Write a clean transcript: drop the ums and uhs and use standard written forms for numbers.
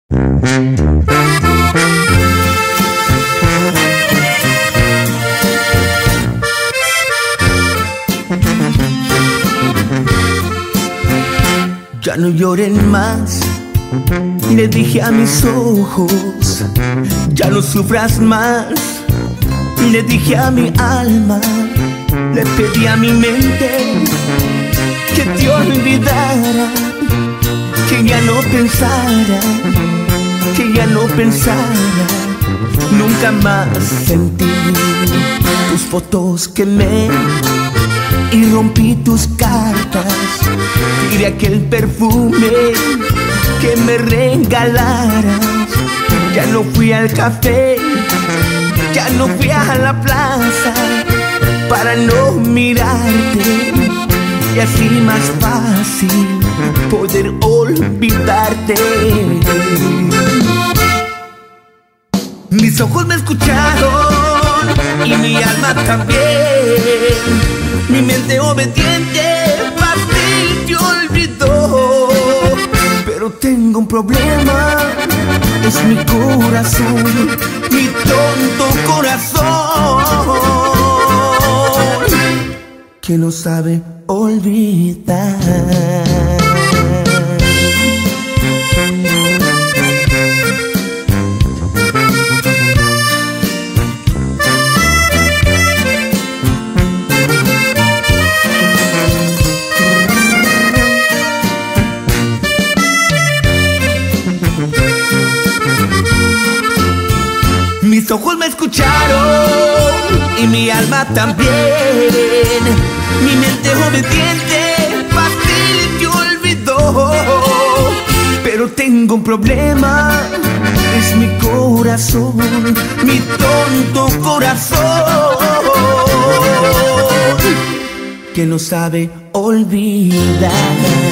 Ya no lloren más, le dije a mis ojos. Ya no sufras más, le dije a mi alma. Le pedí a mi mente que te olvidara, que ya no pensara, que ya no pensara nunca más en ti. Tus fotos quemé y rompí tus cartas. Tiré aquel perfume que me regalaras. Ya no fui al café, ya no fui a la plaza para no mirarte, y así más fácil poder olvidarte. Mis ojos me escucharon y mi alma también. Mi mente obediente fácil te olvidó. Pero tengo un problema, es mi corazón, mi tonto corazón, que no sabe olvidar. Mis ojos me escucharon y mi alma también. Mi mente obediente fácil te olvidó. Pero tengo un problema, es mi corazón, mi tonto corazón, que no sabe olvidar.